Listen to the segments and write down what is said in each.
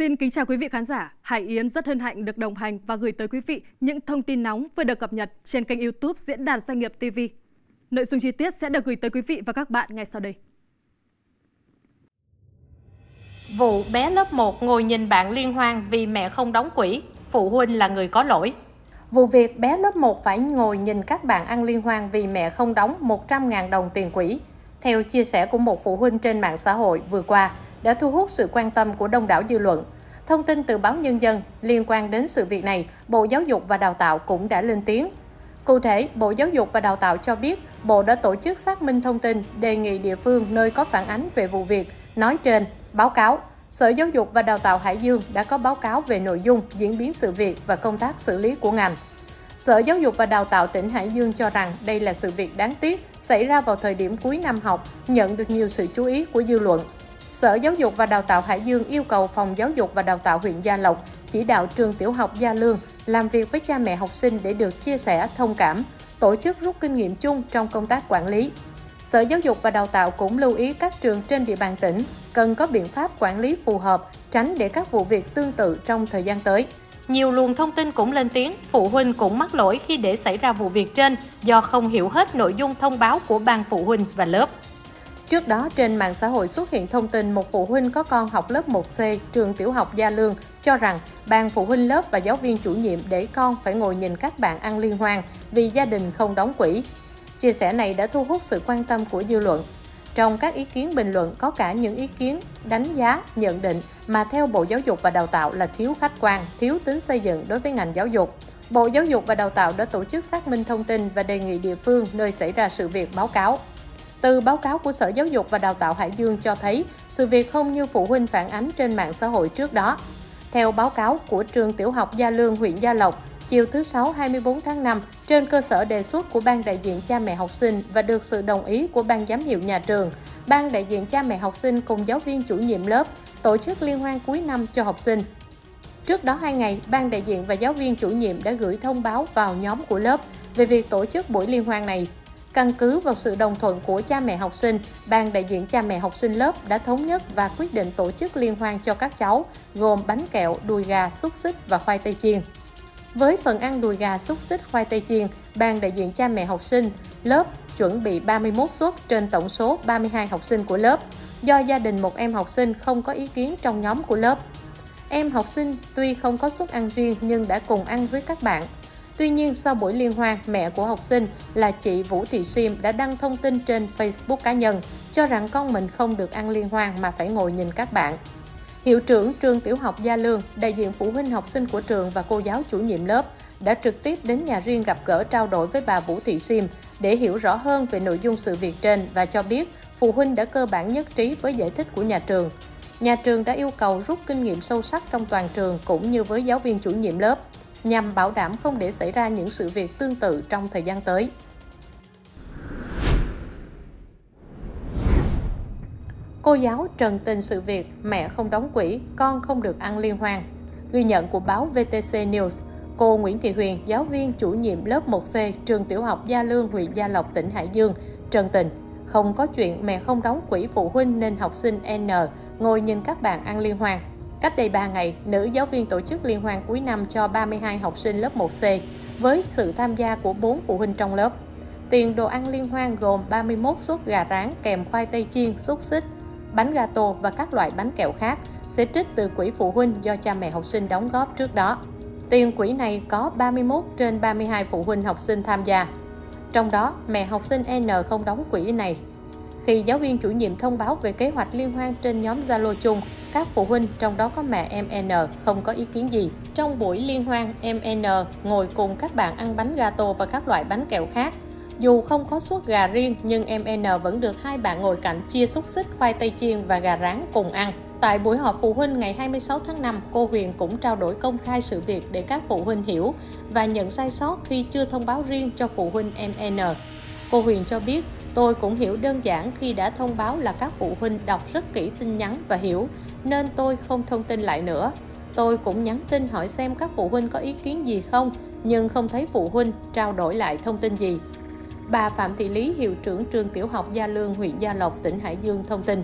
Xin kính chào quý vị khán giả. Hải Yến rất hân hạnh được đồng hành và gửi tới quý vị những thông tin nóng vừa được cập nhật trên kênh YouTube Diễn đàn Doanh nghiệp TV. Nội dung chi tiết sẽ được gửi tới quý vị và các bạn ngay sau đây. Vụ bé lớp 1 ngồi nhìn bạn liên hoan vì mẹ không đóng quỹ, phụ huynh là người có lỗi. Vụ việc bé lớp 1 phải ngồi nhìn các bạn ăn liên hoan vì mẹ không đóng 100.000 đồng tiền quỹ. Theo chia sẻ của một phụ huynh trên mạng xã hội vừa qua, đã thu hút sự quan tâm của đông đảo dư luận. Thông tin từ báo Nhân dân liên quan đến sự việc này, Bộ Giáo dục và Đào tạo cũng đã lên tiếng. Cụ thể, Bộ Giáo dục và Đào tạo cho biết, Bộ đã tổ chức xác minh thông tin, đề nghị địa phương nơi có phản ánh về vụ việc nói trên, báo cáo. Sở Giáo dục và Đào tạo Hải Dương đã có báo cáo về nội dung, diễn biến sự việc và công tác xử lý của ngành. Sở Giáo dục và Đào tạo tỉnh Hải Dương cho rằng đây là sự việc đáng tiếc xảy ra vào thời điểm cuối năm học, nhận được nhiều sự chú ý của dư luận. Sở Giáo dục và Đào tạo Hải Dương yêu cầu Phòng Giáo dục và Đào tạo huyện Gia Lộc chỉ đạo trường tiểu học Gia Lương làm việc với cha mẹ học sinh để được chia sẻ, thông cảm, tổ chức rút kinh nghiệm chung trong công tác quản lý. Sở Giáo dục và Đào tạo cũng lưu ý các trường trên địa bàn tỉnh cần có biện pháp quản lý phù hợp, tránh để các vụ việc tương tự trong thời gian tới. Nhiều luồng thông tin cũng lên tiếng, phụ huynh cũng mắc lỗi khi để xảy ra vụ việc trên do không hiểu hết nội dung thông báo của ban phụ huynh và lớp. Trước đó, trên mạng xã hội xuất hiện thông tin một phụ huynh có con học lớp 1C trường tiểu học Gia Lương cho rằng ban phụ huynh lớp và giáo viên chủ nhiệm để con phải ngồi nhìn các bạn ăn liên hoan vì gia đình không đóng quỹ. Chia sẻ này đã thu hút sự quan tâm của dư luận. Trong các ý kiến bình luận có cả những ý kiến đánh giá, nhận định mà theo Bộ Giáo dục và Đào tạo là thiếu khách quan, thiếu tính xây dựng đối với ngành giáo dục. Bộ Giáo dục và Đào tạo đã tổ chức xác minh thông tin và đề nghị địa phương nơi xảy ra sự việc báo cáo. Từ báo cáo của Sở Giáo dục và Đào tạo Hải Dương cho thấy, sự việc không như phụ huynh phản ánh trên mạng xã hội trước đó. Theo báo cáo của trường tiểu học Gia Lương, huyện Gia Lộc, chiều thứ Sáu 24 tháng 5, trên cơ sở đề xuất của Ban đại diện cha mẹ học sinh và được sự đồng ý của Ban giám hiệu nhà trường, Ban đại diện cha mẹ học sinh cùng giáo viên chủ nhiệm lớp tổ chức liên hoan cuối năm cho học sinh. Trước đó 2 ngày, Ban đại diện và giáo viên chủ nhiệm đã gửi thông báo vào nhóm của lớp về việc tổ chức buổi liên hoan này. Căn cứ vào sự đồng thuận của cha mẹ học sinh, Ban đại diện cha mẹ học sinh lớp đã thống nhất và quyết định tổ chức liên hoan cho các cháu, gồm bánh kẹo, đùi gà, xúc xích và khoai tây chiên. Với phần ăn đùi gà, xúc xích, khoai tây chiên, Ban đại diện cha mẹ học sinh lớp chuẩn bị 31 suất trên tổng số 32 học sinh của lớp, do gia đình một em học sinh không có ý kiến trong nhóm của lớp. Em học sinh tuy không có suất ăn riêng nhưng đã cùng ăn với các bạn. Tuy nhiên, sau buổi liên hoan, mẹ của học sinh là chị Vũ Thị Sim đã đăng thông tin trên Facebook cá nhân cho rằng con mình không được ăn liên hoan mà phải ngồi nhìn các bạn. Hiệu trưởng trường tiểu học Gia Lương, đại diện phụ huynh học sinh của trường và cô giáo chủ nhiệm lớp đã trực tiếp đến nhà riêng gặp gỡ trao đổi với bà Vũ Thị Sim để hiểu rõ hơn về nội dung sự việc trên và cho biết phụ huynh đã cơ bản nhất trí với giải thích của nhà trường. Nhà trường đã yêu cầu rút kinh nghiệm sâu sắc trong toàn trường cũng như với giáo viên chủ nhiệm lớp, nhằm bảo đảm không để xảy ra những sự việc tương tự trong thời gian tới. Cô giáo trần tình sự việc mẹ không đóng quỹ, con không được ăn liên hoan. Ghi nhận của báo VTC News, cô Nguyễn Thị Huyền, giáo viên chủ nhiệm lớp 1C trường tiểu học Gia Lương, huyện Gia Lộc, tỉnh Hải Dương, trần tình. Không có chuyện mẹ không đóng quỹ phụ huynh nên học sinh N ngồi nhìn các bạn ăn liên hoan. Cách đây 3 ngày, nữ giáo viên tổ chức liên hoan cuối năm cho 32 học sinh lớp 1C với sự tham gia của 4 phụ huynh trong lớp. Tiền đồ ăn liên hoan gồm 31 suất gà rán kèm khoai tây chiên, xúc xích, bánh gato và các loại bánh kẹo khác sẽ trích từ quỹ phụ huynh do cha mẹ học sinh đóng góp trước đó. Tiền quỹ này có 31 trên 32 phụ huynh học sinh tham gia. Trong đó, mẹ học sinh N không đóng quỹ này. Khi giáo viên chủ nhiệm thông báo về kế hoạch liên hoan trên nhóm Zalo chung, các phụ huynh, trong đó có mẹ em N, không có ý kiến gì. Trong buổi liên hoan, em N ngồi cùng các bạn ăn bánh gato và các loại bánh kẹo khác. Dù không có suất gà riêng, nhưng em N vẫn được hai bạn ngồi cạnh chia xúc xích, khoai tây chiên và gà rán cùng ăn. Tại buổi họp phụ huynh ngày 26 tháng 5, cô Huyền cũng trao đổi công khai sự việc để các phụ huynh hiểu và nhận sai sót khi chưa thông báo riêng cho phụ huynh em N. Cô Huyền cho biết, tôi cũng hiểu đơn giản khi đã thông báo là các phụ huynh đọc rất kỹ tin nhắn và hiểu, nên tôi không thông tin lại nữa. Tôi cũng nhắn tin hỏi xem các phụ huynh có ý kiến gì không, nhưng không thấy phụ huynh trao đổi lại thông tin gì. Bà Phạm Thị Lý, hiệu trưởng trường tiểu học Gia Lương, huyện Gia Lộc, tỉnh Hải Dương thông tin,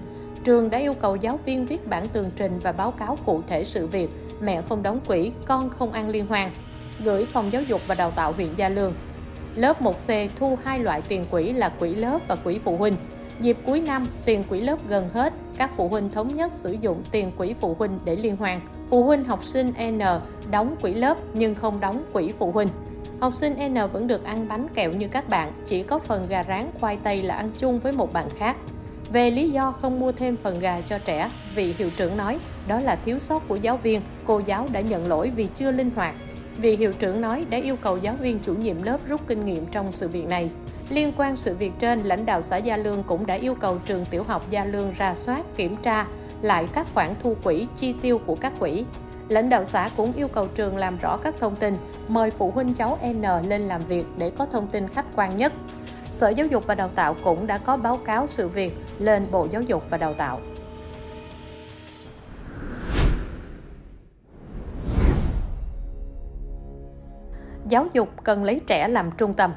Trường đã yêu cầu giáo viên viết bản tường trình và báo cáo cụ thể sự việc mẹ không đóng quỹ, con không ăn liên hoan, gửi Phòng Giáo dục và Đào tạo huyện Gia Lương. Lớp 1C thu 2 loại tiền quỹ là quỹ lớp và quỹ phụ huynh. Dịp cuối năm, tiền quỹ lớp gần hết, các phụ huynh thống nhất sử dụng tiền quỹ phụ huynh để liên hoan. Phụ huynh học sinh N đóng quỹ lớp nhưng không đóng quỹ phụ huynh. Học sinh N vẫn được ăn bánh kẹo như các bạn, chỉ có phần gà rán khoai tây là ăn chung với một bạn khác. Về lý do không mua thêm phần gà cho trẻ, vị hiệu trưởng nói đó là thiếu sót của giáo viên, cô giáo đã nhận lỗi vì chưa linh hoạt. Vị hiệu trưởng nói đã yêu cầu giáo viên chủ nhiệm lớp rút kinh nghiệm trong sự việc này. Liên quan sự việc trên, lãnh đạo xã Gia Lương cũng đã yêu cầu trường tiểu học Gia Lương rà soát, kiểm tra lại các khoản thu quỹ, chi tiêu của các quỹ. Lãnh đạo xã cũng yêu cầu trường làm rõ các thông tin, mời phụ huynh cháu N lên làm việc để có thông tin khách quan nhất. Sở Giáo dục và Đào tạo cũng đã có báo cáo sự việc lên Bộ Giáo dục và Đào tạo. Giáo dục cần lấy trẻ làm trung tâm.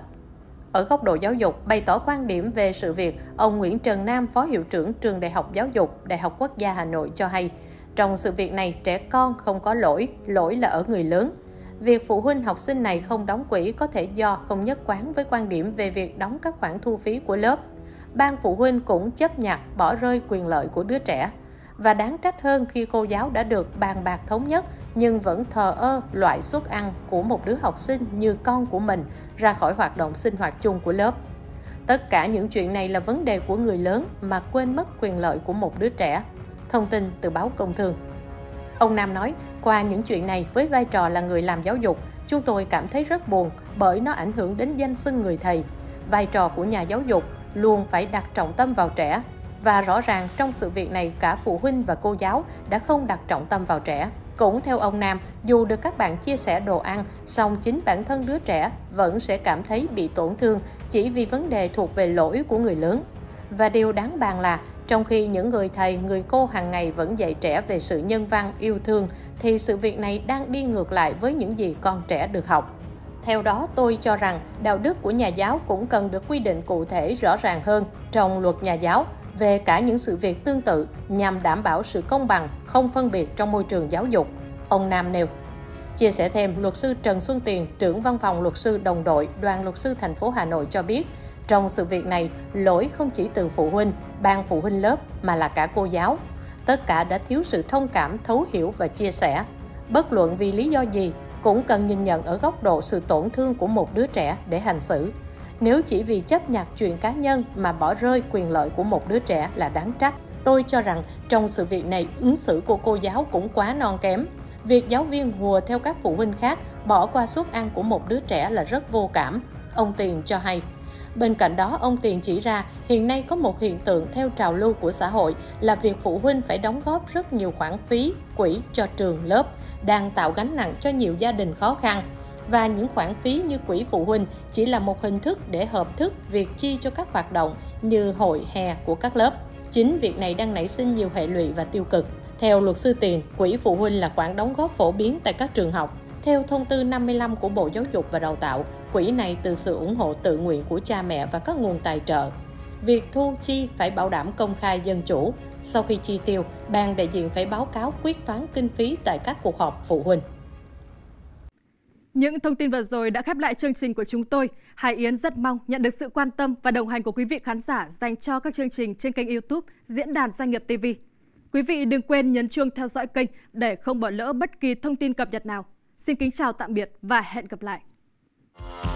Ở góc độ giáo dục, bày tỏ quan điểm về sự việc, ông Nguyễn Trần Nam, Phó Hiệu trưởng Trường Đại học Giáo dục, Đại học Quốc gia Hà Nội cho hay, trong sự việc này trẻ con không có lỗi, lỗi là ở người lớn. Việc phụ huynh học sinh này không đóng quỹ có thể do không nhất quán với quan điểm về việc đóng các khoản thu phí của lớp. Ban phụ huynh cũng chấp nhặt bỏ rơi quyền lợi của đứa trẻ. Và đáng trách hơn khi cô giáo đã được bàn bạc thống nhất nhưng vẫn thờ ơ loại suất ăn của một đứa học sinh như con của mình ra khỏi hoạt động sinh hoạt chung của lớp. Tất cả những chuyện này là vấn đề của người lớn mà quên mất quyền lợi của một đứa trẻ. Thông tin từ báo Công thương. Ông Nam nói, qua những chuyện này với vai trò là người làm giáo dục, chúng tôi cảm thấy rất buồn bởi nó ảnh hưởng đến danh xưng người thầy. Vai trò của nhà giáo dục luôn phải đặt trọng tâm vào trẻ. Và rõ ràng trong sự việc này cả phụ huynh và cô giáo đã không đặt trọng tâm vào trẻ. Cũng theo ông Nam, dù được các bạn chia sẻ đồ ăn, song chính bản thân đứa trẻ vẫn sẽ cảm thấy bị tổn thương chỉ vì vấn đề thuộc về lỗi của người lớn. Và điều đáng bàn là, trong khi những người thầy, người cô hàng ngày vẫn dạy trẻ về sự nhân văn, yêu thương, thì sự việc này đang đi ngược lại với những gì con trẻ được học. Theo đó, tôi cho rằng đạo đức của nhà giáo cũng cần được quy định cụ thể rõ ràng hơn trong luật nhà giáo về cả những sự việc tương tự nhằm đảm bảo sự công bằng, không phân biệt trong môi trường giáo dục, ông Nam nêu. Chia sẻ thêm, luật sư Trần Xuân Tiền, trưởng văn phòng luật sư đồng đội, Đoàn luật sư thành phố Hà Nội cho biết, trong sự việc này, lỗi không chỉ từ phụ huynh, ban phụ huynh lớp mà là cả cô giáo. Tất cả đã thiếu sự thông cảm, thấu hiểu và chia sẻ. Bất luận vì lý do gì, cũng cần nhìn nhận ở góc độ sự tổn thương của một đứa trẻ để hành xử. Nếu chỉ vì chấp nhặt chuyện cá nhân mà bỏ rơi quyền lợi của một đứa trẻ là đáng trách. Tôi cho rằng trong sự việc này, ứng xử của cô giáo cũng quá non kém. Việc giáo viên hùa theo các phụ huynh khác bỏ qua suất ăn của một đứa trẻ là rất vô cảm, ông Tiền cho hay. Bên cạnh đó, ông Tiền chỉ ra hiện nay có một hiện tượng theo trào lưu của xã hội là việc phụ huynh phải đóng góp rất nhiều khoản phí, quỹ cho trường, lớp, đang tạo gánh nặng cho nhiều gia đình khó khăn. Và những khoản phí như quỹ phụ huynh chỉ là một hình thức để hợp thức việc chi cho các hoạt động như hội, hè của các lớp. Chính việc này đang nảy sinh nhiều hệ lụy và tiêu cực. Theo luật sư Tiền, quỹ phụ huynh là khoản đóng góp phổ biến tại các trường học. Theo thông tư 55 của Bộ Giáo dục và Đào tạo, quỹ này từ sự ủng hộ tự nguyện của cha mẹ và các nguồn tài trợ. Việc thu chi phải bảo đảm công khai dân chủ. Sau khi chi tiêu, ban đại diện phải báo cáo quyết toán kinh phí tại các cuộc họp phụ huynh. Những thông tin vừa rồi đã khép lại chương trình của chúng tôi. Hải Yến rất mong nhận được sự quan tâm và đồng hành của quý vị khán giả dành cho các chương trình trên kênh YouTube Diễn đàn Doanh nghiệp TV. Quý vị đừng quên nhấn chuông theo dõi kênh để không bỏ lỡ bất kỳ thông tin cập nhật nào. Xin kính chào tạm biệt và hẹn gặp lại.